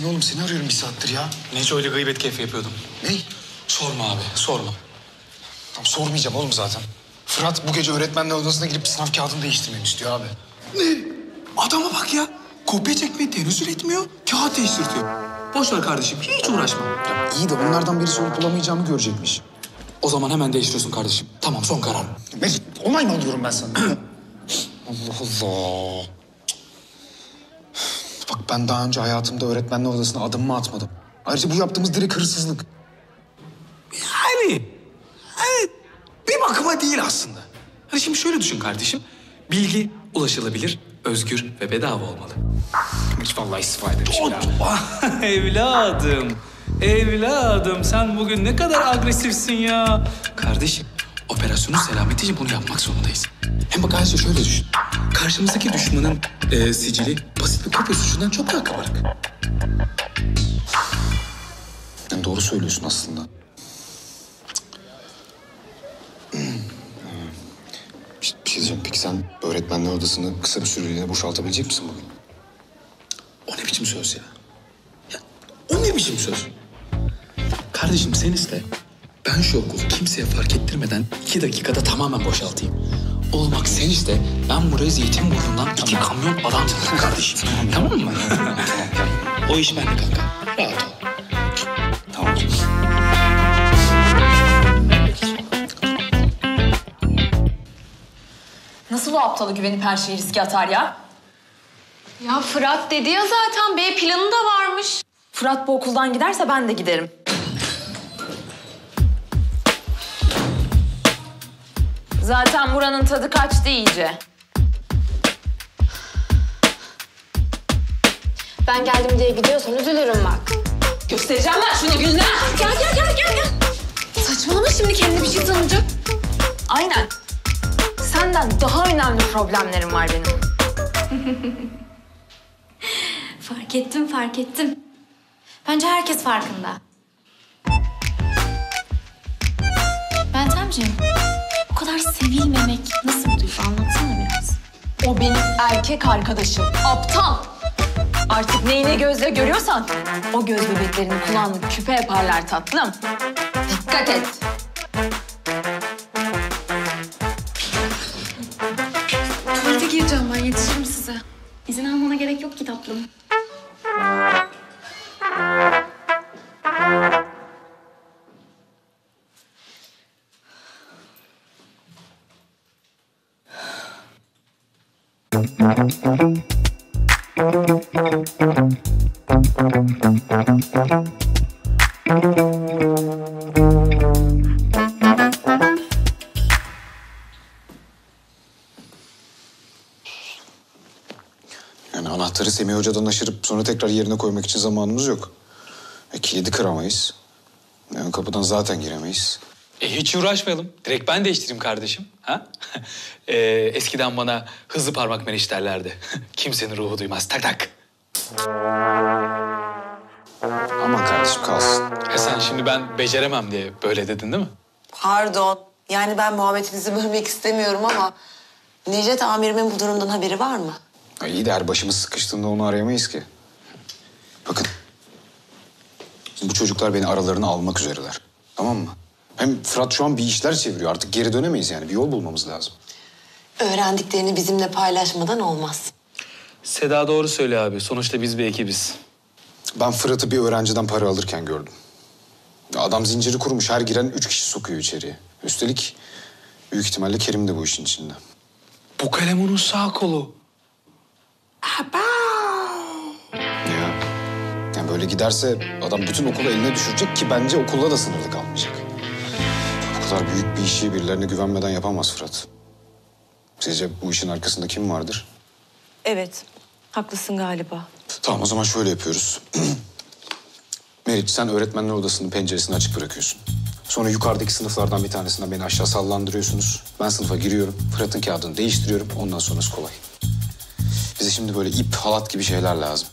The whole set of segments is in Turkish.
Neredesin oğlum? Seni arıyorum bir saattir ya. Neco ile gıybet keyfi yapıyordum. Ne? Sorma abi, sorma. Tamam, sormayacağım oğlum zaten. Fırat bu gece öğretmenler odasına girip sınav kağıdını değiştirmemi istiyor abi. Ne? Adama bak ya. Kopya çekmeye tenezzül etmiyor, kağıt değiştirtiyor. Boş ver kardeşim, hiç uğraşma. Ya iyi de onlardan birisi olup bulamayacağımı görecekmiş. O zaman hemen değiştiriyorsun kardeşim. Tamam, son karar. Mecit, onay mı alıyorum ben sana? Allah Allah. Bak ben daha önce hayatımda öğretmenler odasına adımımı atmadım. Ayrıca bu yaptığımız direkt hırsızlık. Yani bir bakıma değil aslında. Hani şimdi şöyle düşün kardeşim. Bilgi ulaşılabilir, özgür ve bedava olmalı. Hiç vallahi istifa ederim ya. Evladım sen bugün ne kadar agresifsin ya. Kardeşim, operasyonun selameti için bunu yapmak zorundayız. Hem bak ayrıca şöyle düşün. Karşımızdaki düşmanın sicili basit bir kopya suçundan çok daha kabarık. Yani doğru söylüyorsun aslında. Bir şey diyeceğim. Peki sen öğretmenler odasını kısa bir süreliğine boşaltabilecek misin bugün? O ne biçim söz ya? Ya o ne biçim söz? Kardeşim sen iste. Ben şu okulu kimseye fark ettirmeden 2 dakikada tamamen boşaltayım. Olmak sen iste. Ben buraya Zeytinburnu'ndan 2 kamyon adam satarım kardeşim. Tamam mı? O iş bende kanka. Rahat ol. Tamam. Nasıl o aptalı güvenip her şeyi riske atar ya? Ya Fırat dedi ya zaten B planı da varmış. Fırat bu okuldan giderse ben de giderim. Zaten buranın tadı kaçtı iyice. Ben geldim diye gidiyorsan üzülürüm bak. Göstereceğim ben şunu Gülnaz. Gel. Saçmalama şimdi kendine bir şey sanacak. Aynen. Senden daha önemli problemlerim var benim. Fark ettim. Bence herkes farkında. Meltemciğim, bu kadar sevilmemek nasıl bir duygu? Anlatsana biraz. O benim erkek arkadaşım. Aptal. Artık neyine gözle görüyorsan o göz bebeklerini kulağını küpe yaparlar tatlım. Dikkat et. Tuvalete gireceğim ben, yetişirim size. İzin almana gerek yok ki tatlım. Yani anahtarı Semih Hoca'dan aşırıp sonra tekrar yerine koymak için zamanımız yok. Kilidi kıramayız. Yani kapıdan zaten giremeyiz. Hiç uğraşmayalım. Direkt ben değiştireyim kardeşim. Ha? Eskiden bana hızlı parmak meniş derlerdi. Kimsenin ruhu duymaz. Tak tak. Aman kardeşim kalsın. Sen şimdi ben beceremem diye böyle dedin değil mi? Pardon. Yani ben muhabbetinizi bölmek istemiyorum ama... Necdet amirimin bu durumdan haberi var mı? İyi de her başımız sıkıştığında onu arayamayız ki. Bakın. Bu çocuklar beni aralarına almak üzereler. Tamam mı? Hem Fırat şu an bir işler çeviriyor. Artık geri dönemeyiz yani. Bir yol bulmamız lazım. Öğrendiklerini bizimle paylaşmadan olmaz. Seda doğru söylüyor abi. Sonuçta biz bir ekibiz. Ben Fırat'ı bir öğrenciden para alırken gördüm. Adam zinciri kurmuş. Her giren 3 kişi sokuyor içeriye. Üstelik büyük ihtimalle Kerim de bu işin içinde. Bu kalem onun sağ kolu. Ya. Yani böyle giderse adam bütün okulu eline düşürecek ki bence okulla da sınırlı kalmayacak. Bu kadar büyük bir işi birilerine güvenmeden yapamaz Fırat. Sizce bu işin arkasında kim vardır? Evet. Haklısın galiba. Tamam o zaman şöyle yapıyoruz. Meriç sen öğretmenler odasının penceresini açık bırakıyorsun. Sonra yukarıdaki sınıflardan bir tanesinden beni aşağı sallandırıyorsunuz. Ben sınıfa giriyorum. Fırat'ın kağıdını değiştiriyorum. Ondan sonrası kolay. Bize şimdi böyle ip, halat gibi şeyler lazım.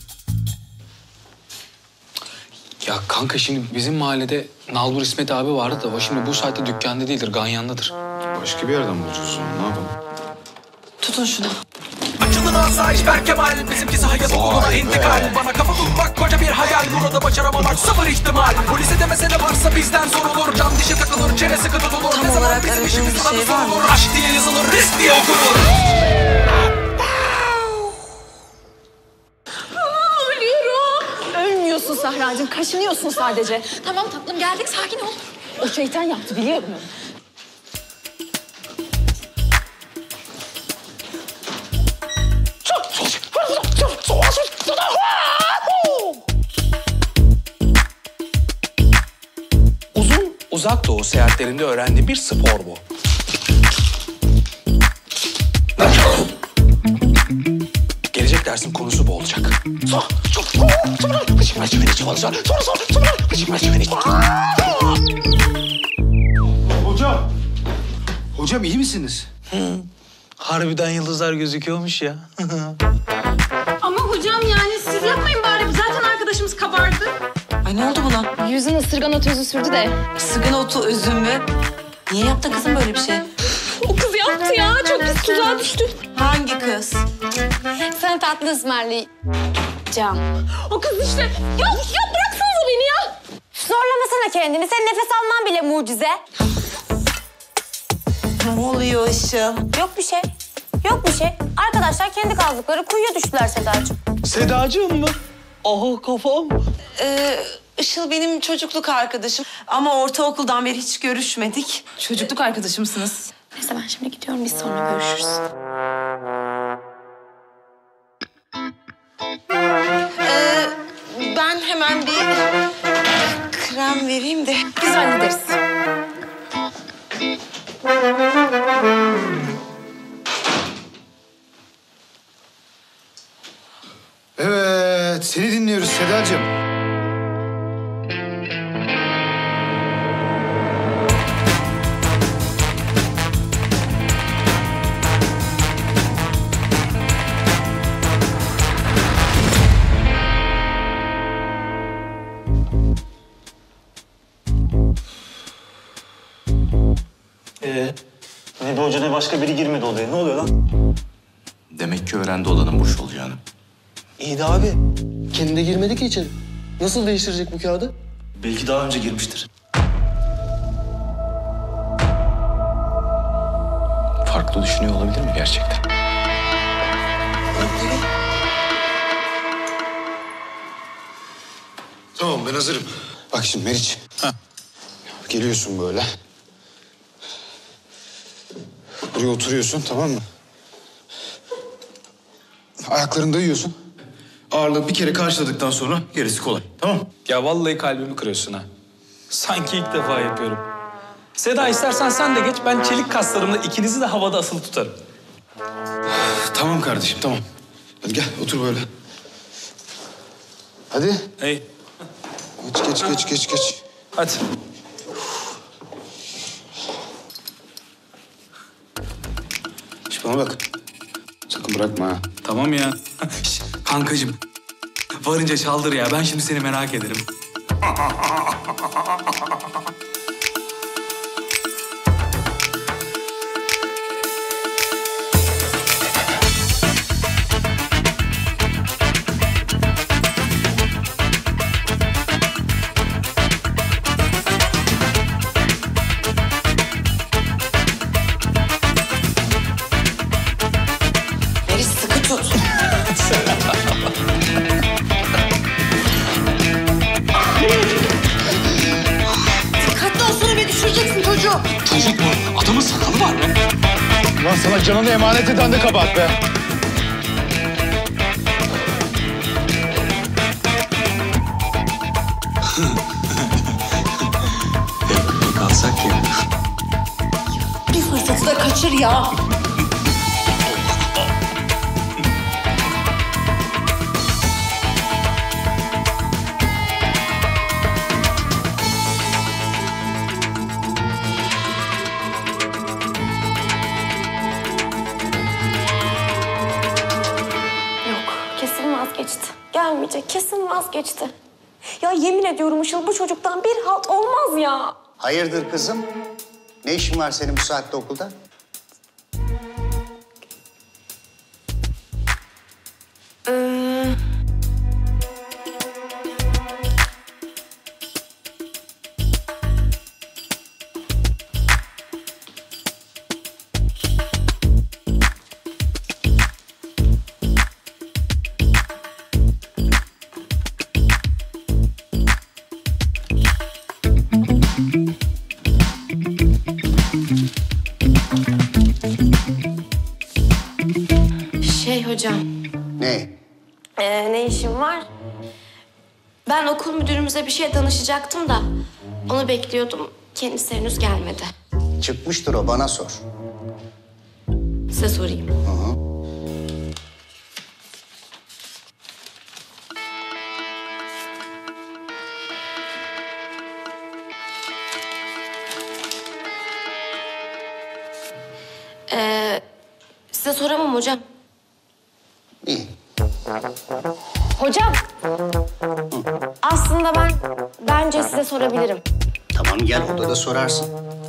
Ya kanka şimdi bizim mahallede Nalbur İsmet abi vardı da o şimdi bu saatte dükkanda değildir, ganyandadır. Başka bir yerden bulacağız onu. Ne yapalım? Tutun şunu. Açılın asayiş Berkemal. Bizimkisi hayat okuluna intikal. Bana kafa tutmak koca bir hayal. Burada başaramamak sıfır ihtimal. Polise de mesele varsa bizden zor olur. Can dişe takılır, çene sıkı tutulur. Tam Ne zaman olarak bizim aradığın işimiz bir sana şey var mı? sorulur. Aşk diye yazılır, risk diye okunur. Ölmüyorsun Sahra'cığım, kaşınıyorsun sadece. Tamam tatlım geldik sakin ol. O şeytan yaptı biliyorum. Uzak doğu seyahatlerinde öğrendiğim bir spor bu. Gelecek dersin konusu bu olacak. Hocam iyi misiniz? Harbiden yıldızlar gözüküyormuş ya. Ama hocam yani siz yapmayın bari. Zaten arkadaşımız kabardı. Ay ne oldu buna? Yüzün ısırgan otu sürdü de. Sıgın otu özüm mü? Niye yaptı kızım böyle bir şey? O kız yaptı ya, çok pis tuzağa düştü. Hangi kız? Sana tatlı ısmarlayacağım. O kız işte. Ya bıraksanıza beni ya. Zorlamasana kendini. Senin nefes alman bile mucize. Ne oluyor Işıl? Yok bir şey. Yok bir şey. Arkadaşlar kendi kazdıkları kuyuya düştüler Sedacığım. Sedacığım mı? Aha kafam. Işıl benim çocukluk arkadaşım ama ortaokuldan beri hiç görüşmedik. Çocukluk arkadaşımsınız. Neyse ben şimdi gidiyorum biz sonra görüşürüz. Ben hemen bir krem vereyim de. Biz hallederiz. Evet, seni dinliyoruz Sedacığım. Ne bir hoca ne başka biri girmedi odaya. Ne oluyor lan? Demek ki öğrendi odanın boş olacağını. İyi de abi. Kendi de girmedi ki içeri. Nasıl değiştirecek bu kağıdı? Belki daha önce girmiştir. Farklı düşünüyor olabilir mi gerçekten? Tamam, ben hazırım. Bak şimdi Meriç. Geliyorsun böyle. Buraya oturuyorsun, tamam mı? Ayaklarını dayıyorsun. Ağırlığı bir kere karşıladıktan sonra gerisi kolay, tamam mı? Ya vallahi kalbimi kırıyorsun ha. Sanki ilk defa yapıyorum. Seda istersen sen de geç. Ben çelik kaslarımla ikinizi de havada asılı tutarım. Tamam kardeşim, tamam. Hadi gel, otur böyle. Hadi. Hey, Geç. hadi. Şş, bana bak. Sakın bırakma ha. Tamam ya. Şş, kankacığım. Varınca çaldır ya. Ben şimdi seni merak ederim. Meriç sıkı tut. Dikkatli olsana bir düşüreceksin çocuğu. Çocuk mu? Adamın sakalı var mı? Lan sana canını emanet eden de kabahat be. Kalsak ya. Bir fırsatı da kaçır ya. Kesin vazgeçti. Gelmeyecek. Kesin vazgeçti. Ya yemin ediyorum Işıl bu çocuktan bir halt olmaz ya. Hayırdır kızım? Ne işin var senin bu saatte okulda? hocam. Ne? Ne işim var? Ben okul müdürümüze bir şey danışacaktım da onu bekliyordum. Kendisi henüz gelmedi. Çıkmıştır o, bana sor. Size sorayım. Size soramam hocam. İyi. Hocam. Aslında bence size sorabilirim. Tamam, gel odada sorarsın.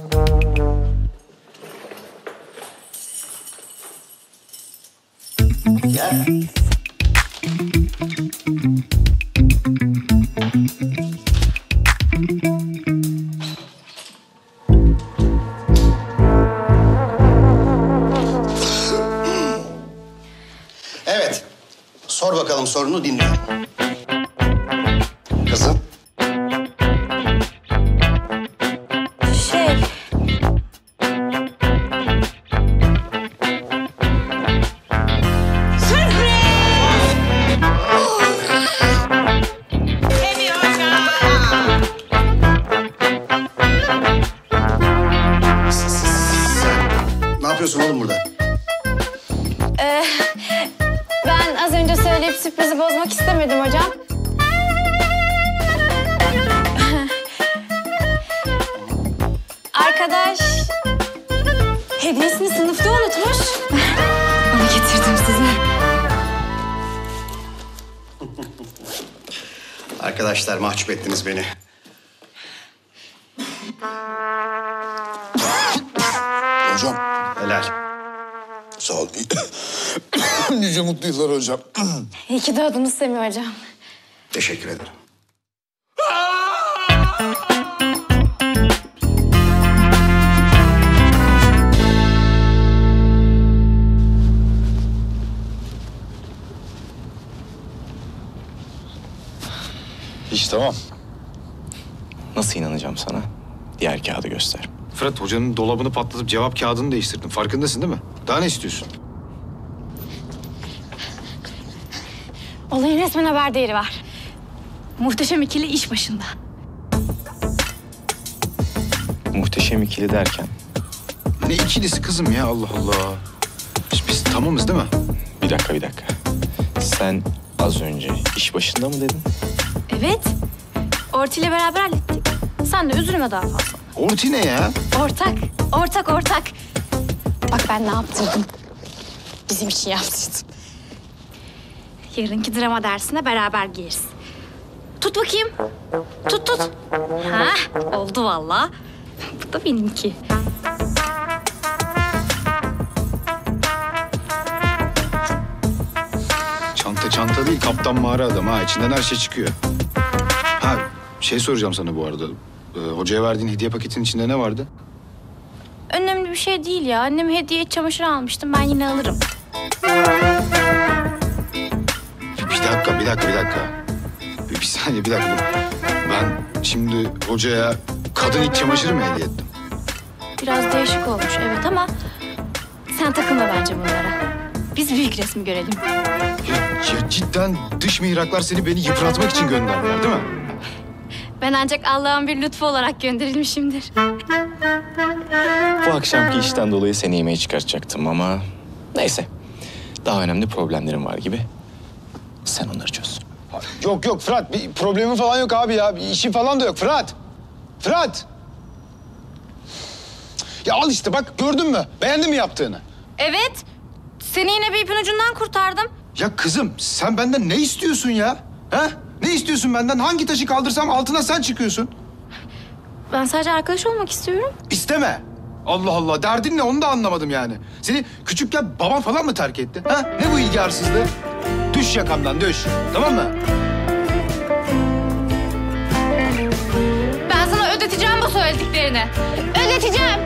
Gel. Evet. Sor bakalım, sorunu dinliyorum. Kızım. Ne yapıyorsun oğlum burada? Ben az önce söyleyip sürprizi bozmak istemedim hocam. Arkadaş hediyesini sınıfta unutmuş. Onu getirdim size. Arkadaşlar, mahcup ettiniz beni. Hocam. Helal. Sağ ol. Nice mutlu yıllar hocam. İyi ki doğdunuz Semih hocam. Teşekkür ederim. İş tamam. Nasıl inanacağım sana? Diğer kağıdı göster. Fırat, hocanın dolabını patlatıp cevap kağıdını değiştirdin. Farkındasın değil mi? Daha ne istiyorsun? Olayın resmen haber değeri var. Muhteşem ikili iş başında. Muhteşem ikili derken? Ne ikilisi kızım ya, Allah Allah. Biz tamamız değil mi? Bir dakika. Sen az önce iş başında mı dedin? Evet. Orti ile beraber hallettik. Sen de üzülme daha fazla. Orti ne ya? Ortak. Bak ben ne yaptırdım. Bizim için yaptırdım. Yarınki drama dersine beraber giyeriz. Tut bakayım. Tut. Ha, oldu vallahi. Bu da benimki. Çanta değil, kaptan mağara adam ha. İçinden her şey çıkıyor. Ha, şey soracağım sana bu arada. Hocaya verdiğin hediye paketinin içinde ne vardı? Önemli bir şey değil ya. Anneme hediye çamaşır almıştım. Ben yine alırım. Bir dakika. Bir saniye, bir dakika. Ben şimdi hocaya kadın iç çamaşırı mı hediye ettim? Biraz değişik olmuş evet ama sen takılma bence bunlara. Biz büyük resmi görelim. Ya cidden dış mihraklar beni yıpratmak için gönderdiler değil mi? Ben ancak Allah'ın bir lütfu olarak gönderilmişimdir. Bu akşamki işten dolayı seni yemeğe çıkartacaktım ama... Neyse. Daha önemli problemlerim var gibi. Sen onları çöz. Yok Fırat, bir problemi falan yok abi ya. Bir işi falan da yok Fırat. Ya al işte bak, gördün mü? Beğendin mi yaptığını? Evet. Seni yine bir ipin ucundan kurtardım. Ya kızım, sen benden ne istiyorsun ya? Ha? Ne istiyorsun benden? Hangi taşı kaldırsam altına sen çıkıyorsun. Ben sadece arkadaş olmak istiyorum. İsteme. Allah Allah, derdin ne onu da anlamadım yani. Seni küçükken baban falan mı terk etti? Ha? Ne bu ilgi arsızlığı? Düş yakamdan, düş. Tamam mı? Ben sana ödeteceğim bu söylediklerini. Ödeteceğim.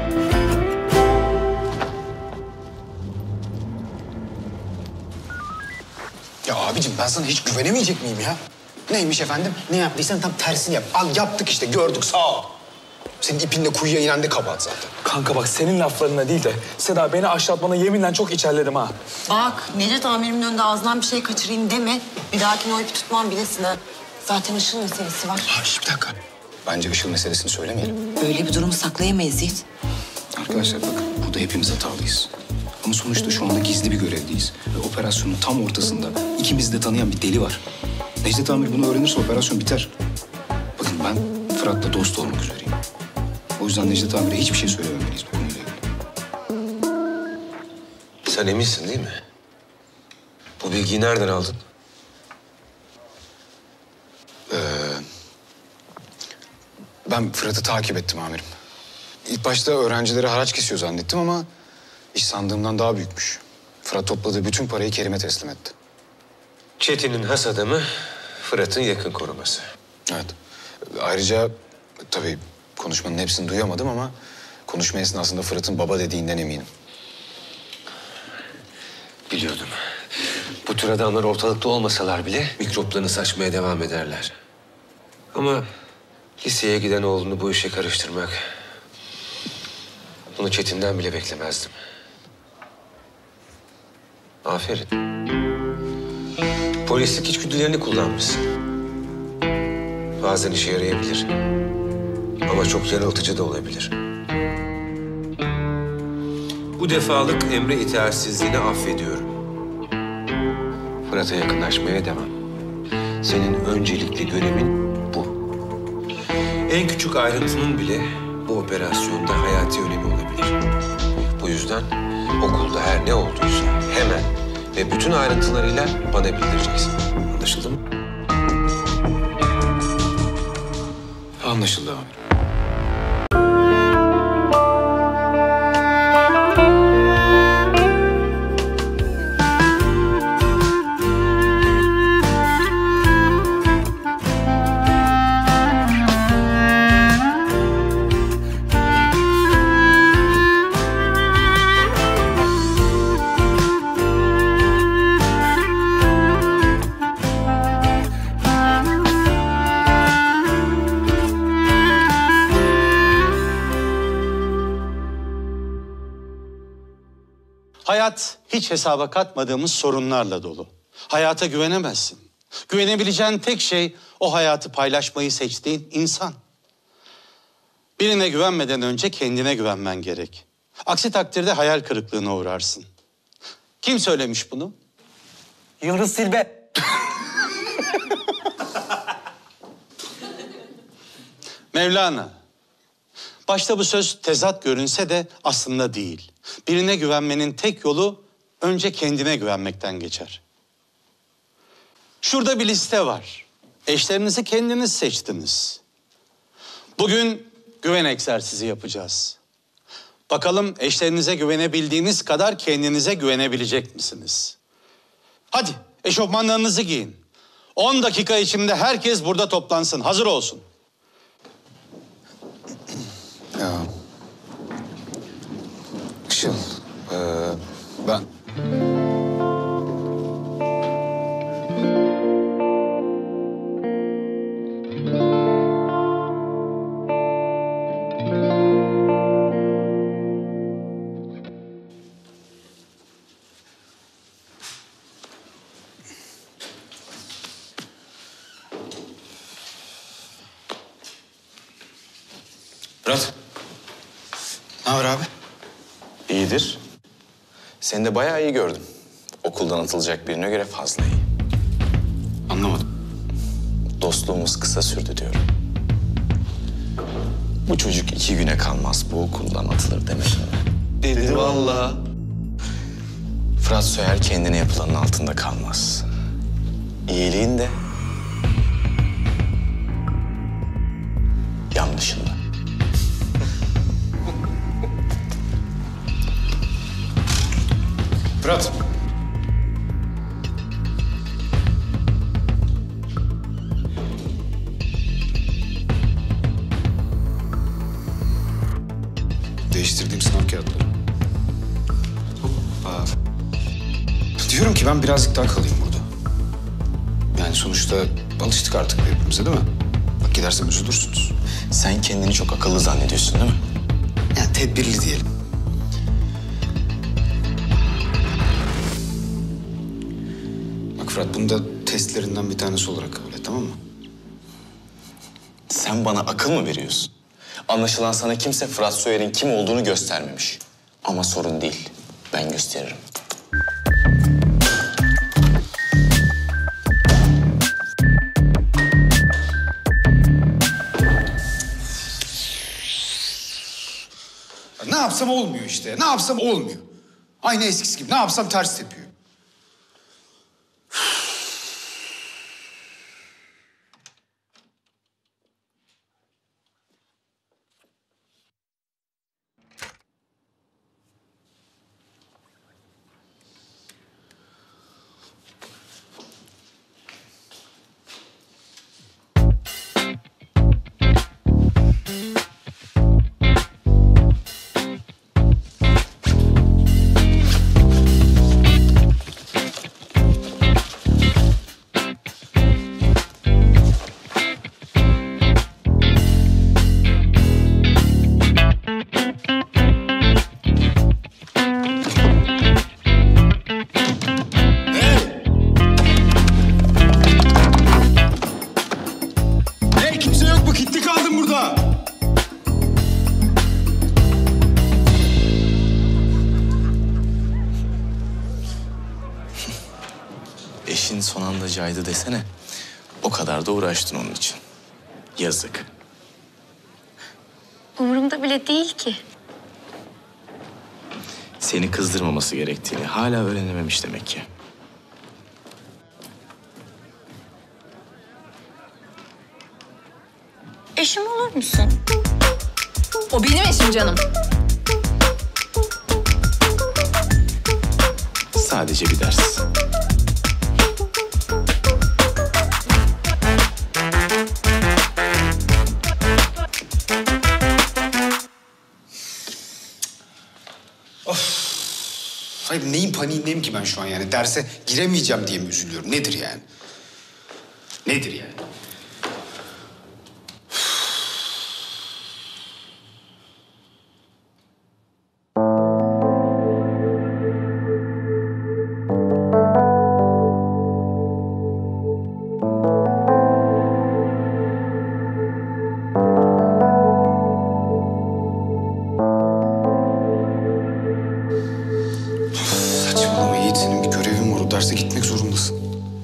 Ya abicim, ben sana hiç güvenemeyecek miyim ya? Neymiş efendim? Ne yaptıysan tam tersini yap. Al yaptık işte, gördük, sağ ol. Senin ipinle kuyuya inen de kabahat zaten. Kanka bak senin laflarına değil de Seda beni aşlatmana yeminle çok içerledim ha. Bak Necdet amirimin önünde ağzından bir şey kaçırayım deme. Bir dahakine o ipi tutmam bilesin ha. Zaten Işıl meselesi var. Bir dakika. Bence Işıl meselesini söylemeyelim. Böyle bir durumu saklayamayız Yiğit. Arkadaşlar bakın burada hepimiz hatalıyız. Ama sonuçta şu anda gizli bir görevdeyiz. Ve operasyonun tam ortasında ikimizi de tanıyan bir deli var. Necdet amir bunu öğrenirse operasyon biter. Bakın ben Fırat'la dost olmak üzereyim. O yüzden Necdet amir'e hiçbir şey söylememeliyiz bu konuyla ilgili. Sen eminsin değil mi? Bu bilgiyi nereden aldın? Ben Fırat'ı takip ettim amirim. İlk başta öğrencilere haraç kesiyor zannettim ama iş sandığımdan daha büyükmüş. Fırat topladığı bütün parayı Kerim'e teslim etti. Çetin'in has adamı Fırat'ın yakın koruması. Evet. Ayrıca tabii konuşmanın hepsini duyamadım ama konuşma esnasında Fırat'ın baba dediğinden eminim. Biliyordum. Bu tür adamlar ortalıkta olmasalar bile mikroplarını saçmaya devam ederler. Ama liseye giden oğlunu bu işe karıştırmak... bunu Çetin'den bile beklemezdim. Aferin. Polislik içgüdülerini kullanmışsın. Bazen işe yarayabilir. Ama çok yanıltıcı da olabilir. Bu defalık emre itaatsizliğini affediyorum. Fırat'a yakınlaşmaya devam. Senin öncelikli görevin bu. En küçük ayrıntının bile bu operasyonda hayati önemi olabilir. Bu yüzden okulda her ne olduysa hemen ve bütün ayrıntılarıyla bana bildireceksin. Anlaşıldı mı? Anlaşıldı amirim. Hayat hiç hesaba katmadığımız sorunlarla dolu. Hayata güvenemezsin. Güvenebileceğin tek şey o hayatı paylaşmayı seçtiğin insan. Birine güvenmeden önce kendine güvenmen gerek. Aksi takdirde hayal kırıklığına uğrarsın. Kim söylemiş bunu? Yıldız Silbe. Mevlana. Başta bu söz tezat görünse de aslında değil. Birine güvenmenin tek yolu önce kendine güvenmekten geçer. Şurada bir liste var. Eşlerinizi kendiniz seçtiniz. Bugün güven egzersizi yapacağız. Bakalım eşlerinize güvenebildiğiniz kadar kendinize güvenebilecek misiniz? Hadi eşofmanlarınızı giyin. 10 dakika içinde herkes burada toplansın. Hazır olsun. Ya. Işıl, ben... Fırat. Ne haber abi? İyidir. Seni de bayağı iyi gördüm. Okuldan atılacak birine göre fazla iyi. Anlamadım. Dostluğumuz kısa sürdü diyorum. Bu çocuk 2 güne kalmaz bu okuldan atılır demedim mi? Dedi vallahi. Fırat Soyer kendine yapılanın altında kalmaz. İyiliğin de yanlışında. Fırat. Değiştirdiğim sınav kağıtları. Diyorum ki ben birazcık daha kalayım burada. Yani sonuçta alıştık artık birbirimize değil mi? Bak gidersem üzülürsünüz. Sen kendini çok akıllı zannediyorsun değil mi? Yani tedbirli diyelim. Bak Fırat, bunu da testlerinden bir tanesi olarak kabul et, tamam mı? Sen bana akıl mı veriyorsun? Anlaşılan sana kimse Fırat Soyer'in kim olduğunu göstermemiş. Ama sorun değil. Ben gösteririm. Ne yapsam olmuyor işte. Ne yapsam olmuyor. Aynı eskisi gibi. Ne yapsam ters tepiyor. Eşin son anda caydı desene. O kadar da uğraştın onun için. Yazık. Umurumda bile değil ki. Seni kızdırmaması gerektiğini hala öğrenememiş demek ki. Eşim olur musun? O benim eşim canım. Sadece bir ders. Hayır, neyin paniğindeyim ki ben şu an yani? Derse giremeyeceğim diye mi üzülüyorum? Nedir yani? Nedir yani? Saçmalama Yiğit, senin bir görevin var. O derse gitmek zorundasın.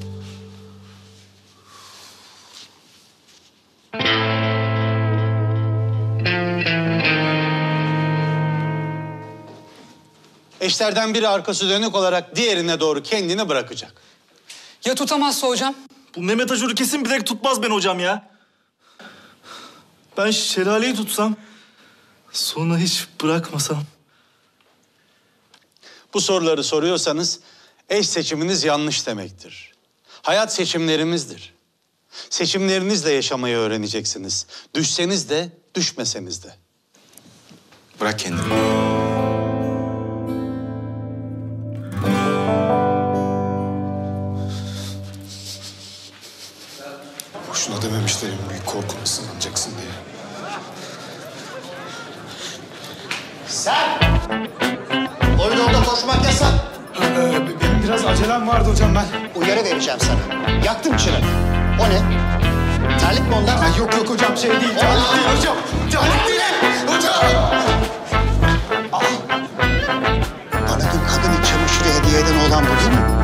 Eşlerden biri arkası dönük olarak diğerine doğru kendini bırakacak. Ya tutamazsa hocam? Bu Mehmet Acur'u kesin bilerek tutmaz beni hocam ya. Ben Şelale'yi tutsam, sonra hiç bırakmasam. Bu soruları soruyorsanız eş seçiminiz yanlış demektir. Hayat seçimlerimizdir. Seçimlerinizle yaşamayı öğreneceksiniz. Düşseniz de, düşmeseniz de. Bırak kendini. Boşuna dememişlerim büyük korkunla sınanacaksın diye. Sen! Koridorda koşmak yasak. Benim biraz acelem vardı hocam ben. Uyarı vereceğim sana. Yaktım çıranı. O ne? Terlik mi onlar? Yok yok hocam, şey değil. Terlik değil hocam. Terlik değil. Hocam! Bana dün kadın iç çamaşırı hediye eden olan bu değil mi?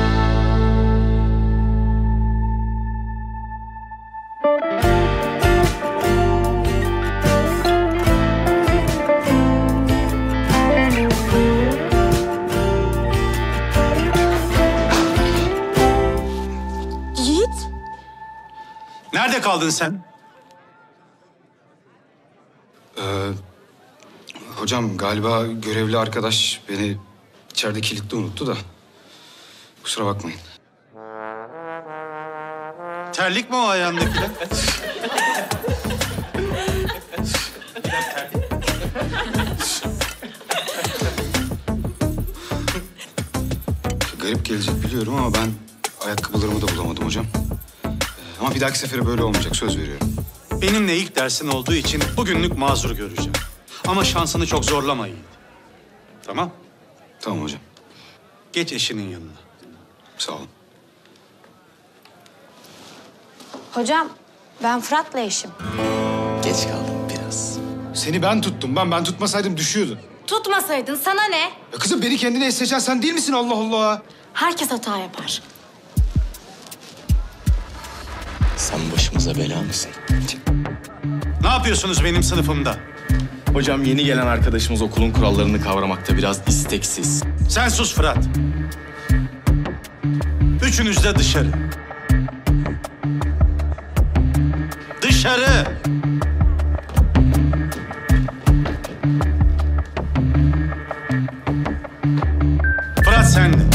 Nerede kaldın sen? Hocam galiba görevli arkadaş beni içeride kilitli unuttu da. Kusura bakmayın. Terlik mi o ayağındakiler? Garip gelecek biliyorum ama ben ayakkabılarımı da bulamadım hocam. Ama bir dahaki sefere böyle olmayacak, söz veriyorum. Benimle ilk dersin olduğu için bugünlük mazur göreceğim. Ama şansını çok zorlama Yiğit. Tamam? Tamam hocam. Geç eşinin yanına. Sağ olun. Hocam ben Fırat'la eşim. Geç kaldım biraz. Seni ben tuttum. Ben tutmasaydım düşüyordun. Tutmasaydın sana ne? Ya kızım beni kendine es seçen sen değil misin Allah Allah? Herkes hata yapar. Sen başımıza bela mısın? Ne yapıyorsunuz benim sınıfımda? Hocam yeni gelen arkadaşımız okulun kurallarını kavramakta biraz isteksiz. Sen sus Fırat. Üçünüz de dışarı. Dışarı! Fırat sen de.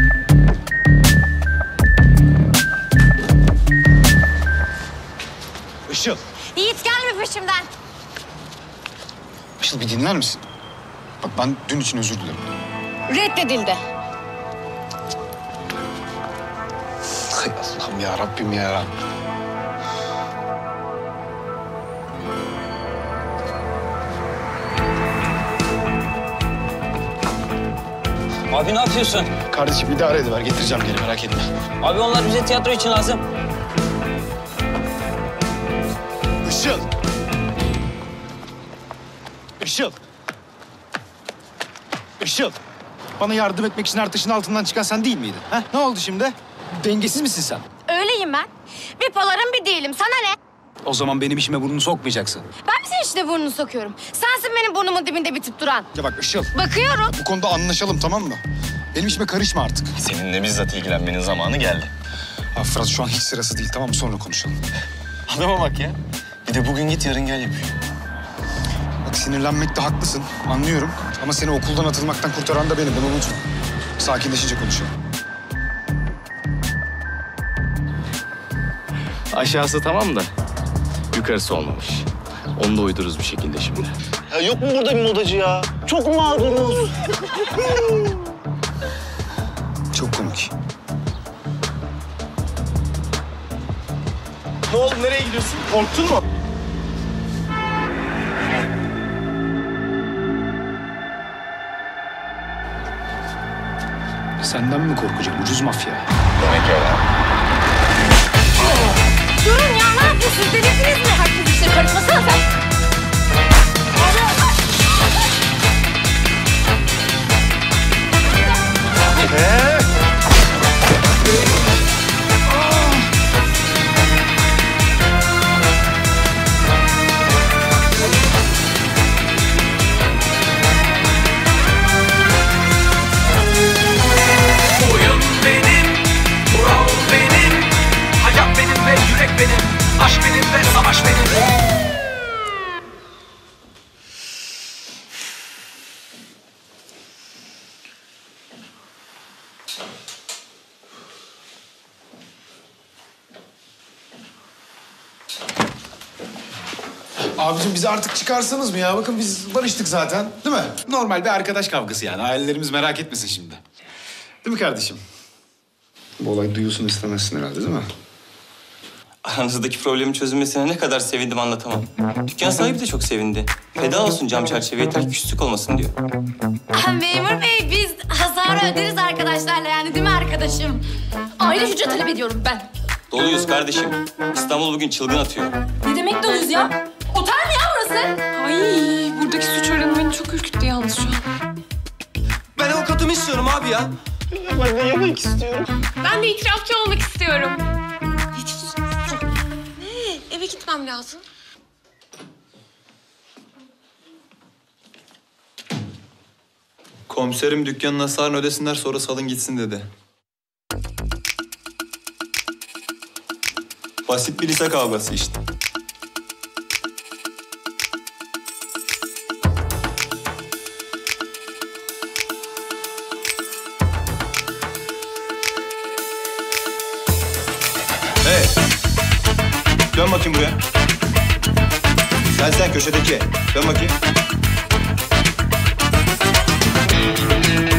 Işıl. Yiğit gelme peşimden. Işıl bir dinler misin? Bak ben dün için özür dilerim. Reddedildi. Hay Allah'ım ya Rabbim ya. Abi ne yapıyorsun? Kardeşim idare ediver. Getireceğim geri merak etme. Abi onlar bize tiyatro için lazım. Işıl. Işıl. Işıl. Bana yardım etmek için Ertaş'ın altından çıkan sen değil miydin? Ha? Ne oldu şimdi? Dengesiz misin sen? Öyleyim ben. Bir palarım bir değilim. Sana ne? O zaman benim işime burnunu sokmayacaksın. Ben mi senin işine burnunu sokuyorum? Sensin benim burnumun dibinde bitip duran. Ya bak Işıl. Bakıyorum. Bu konuda anlaşalım tamam mı? Benim işime karışma artık. Seninle bizzat ilgilenmenin zamanı geldi. Ha Fırat şu an hiç sırası değil tamam mı? Sonra konuşalım. Adama bak ya. Bir de bugün git yarın gel yapıyor. Bak sinirlenmekte haklısın anlıyorum. Ama seni okuldan atılmaktan kurtaran da benim bunu unutma. Sakinleşince konuşalım. Aşağısı tamam da yukarısı olmamış. Onu da uydururuz bir şekilde şimdi. Ya yok mu burada bir modacı ya? Çok mağduruz. Çok komik. Ne oldu? Nereye gidiyorsun? Korktun mu? Senden mi korkacak ucuz mafya? Demek öyle. Durun ya ne yapıyorsunuz? Delirdiniz mi? Herkes işine karışmasana sen. Oyun benim, kural benim, hayat benim ve yürek benim, aşk benim ve savaş benim. Abicim bizi artık çıkarsanız mı ya? Bakın biz barıştık zaten değil mi? Normal bir arkadaş kavgası yani. Ailelerimiz merak etmesin şimdi. Değil mi kardeşim? Bu olay duyulsun istemezsin herhalde değil mi? Aranızdaki problemin çözülmesine ne kadar sevindim anlatamam. Dükkan sahibi de çok sevindi. Feda olsun cam çerçeve yeter ki küslük olmasın diyor. Memur bey biz hasarı öderiz arkadaşlarla yani değil mi arkadaşım? Aile hücre talep ediyorum ben. Doluyuz kardeşim. İstanbul bugün çılgın atıyor. Ne demek doluyuz ya? Otel mi ya burası? Ay buradaki suç oranı beni çok ürküttü yalnız şu an. Ben avukatımı istiyorum abi ya. Ben de yemek istiyorum. Ben de itirafçı olmak istiyorum. Ne? Eve gitmem lazım. Komiserim dükkanın hasarını ödesinler sonra salın gitsin dedi. Basit bir lise kavgası işte. Hey! Dön bakayım buraya. Sen köşedeki. Dön bakayım.